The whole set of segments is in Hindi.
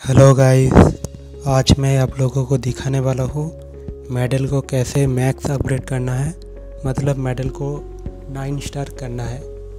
हेलो गाइस, आज मैं आप लोगों को दिखाने वाला हूँ मेडल को कैसे मैक्स अपग्रेड करना है। मतलब मेडल को 9 स्टार करना है।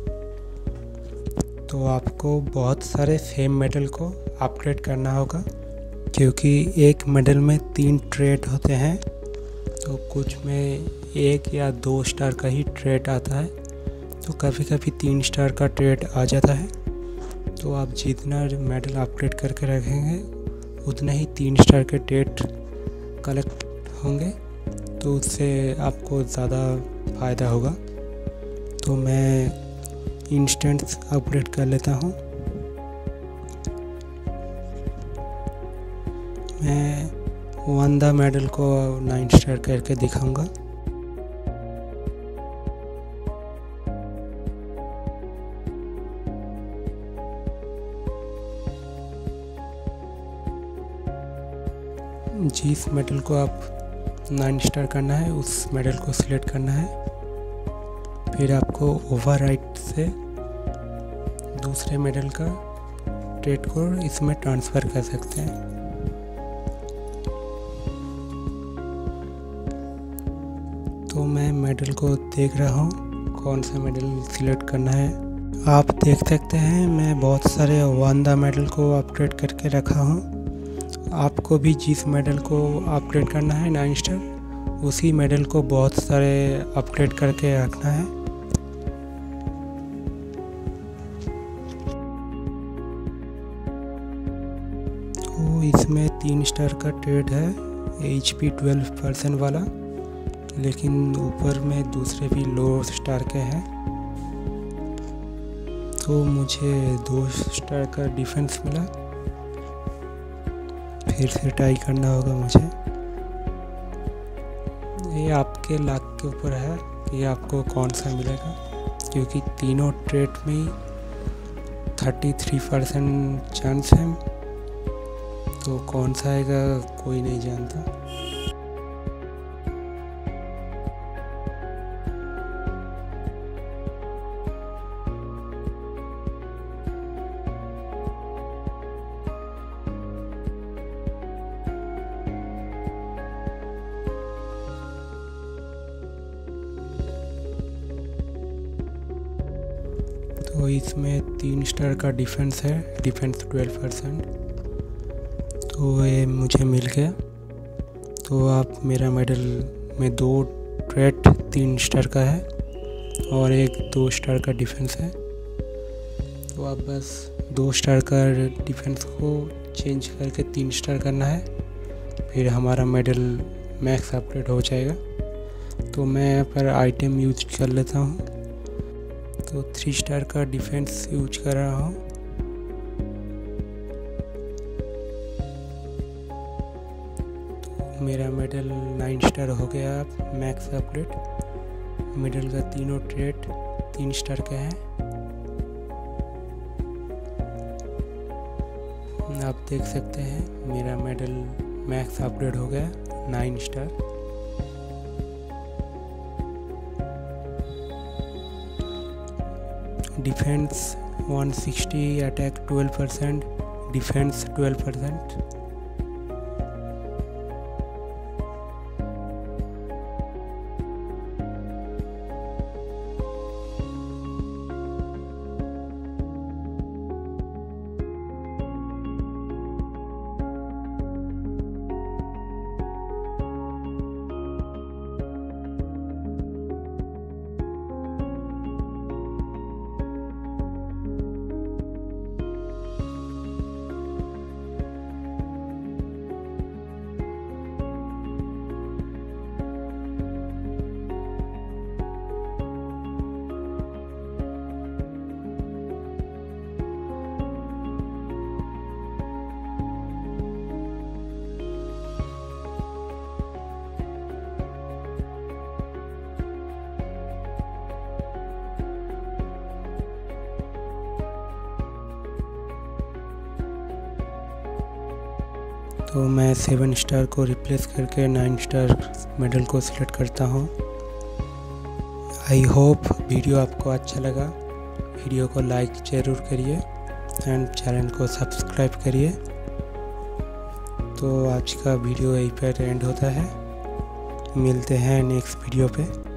तो आपको बहुत सारे सेम मेडल को अपग्रेड करना होगा, क्योंकि एक मेडल में 3 ट्रेड होते हैं। तो कुछ में 1 या 2 स्टार का ही ट्रेड आता है, तो कभी कभी 3 स्टार का ट्रेड आ जाता है। तो आप जितना मेडल अपग्रेड करके रखेंगे उतना ही 3 स्टार के ट्रेड कलेक्ट होंगे, तो उससे आपको ज़्यादा फ़ायदा होगा। तो मैं इंस्टेंट अपग्रेड कर लेता हूँ। मैं वंदा मेडल को 9 स्टार करके दिखाऊंगा। जिस मेडल को आप 9 स्टार करना है उस मेडल को सिलेक्ट करना है। फिर आपको ओवरराइट से दूसरे मेडल का ट्रेड को इसमें ट्रांसफ़र कर सकते हैं। तो मैं मेडल को देख रहा हूँ कौन सा मेडल सिलेक्ट करना है। आप देख सकते हैं मैं बहुत सारे वंदा मेडल को अपग्रेड करके रखा हूँ। आपको भी जिस मेडल को अपग्रेड करना है 9 स्टार, उसी मेडल को बहुत सारे अपग्रेड करके रखना है। तो इसमें 3 स्टार का ट्रेड है, HP 12% वाला, लेकिन ऊपर में दूसरे भी लो स्टार के हैं। तो मुझे 2 स्टार का डिफेंस मिला। फिर से ट्राई करना होगा मुझे। ये आपके लक के ऊपर है कि आपको कौन सा मिलेगा, क्योंकि तीनों ट्रेड में 33% चांस है। तो कौन सा आएगा कोई नहीं जानता। तो इसमें 3 स्टार का डिफेंस है, डिफेंस 12%। तो ये मुझे मिल गया। तो आप मेरा मेडल में 2 ट्रेड 3 स्टार का है और एक 2 स्टार का डिफेंस है। तो आप बस 2 स्टार का डिफेंस को चेंज करके 3 स्टार करना है, फिर हमारा मेडल मैक्स अपग्रेड हो जाएगा। तो मैं यहाँ पर आइटम यूज कर लेता हूँ। तो 3 स्टार का डिफेंस यूज कर रहा हूँ। तो मेरा मेडल 9 स्टार हो गया अब मैक्स अपग्रेड। मेडल का तीनों ट्रेड 3 स्टार के हैं। आप देख सकते हैं मेरा मेडल मैक्स अपग्रेड हो गया 9 स्टार। Defence 160, attack 12%, defence 12%। तो मैं 7 स्टार को रिप्लेस करके 9 स्टार मेडल को सिलेक्ट करता हूँ। आई होप वीडियो आपको अच्छा लगा। वीडियो को लाइक ज़रूर करिए एंड चैनल को सब्सक्राइब करिए। तो आज का वीडियो यहीं पर एंड होता है। मिलते हैं नेक्स्ट वीडियो पे।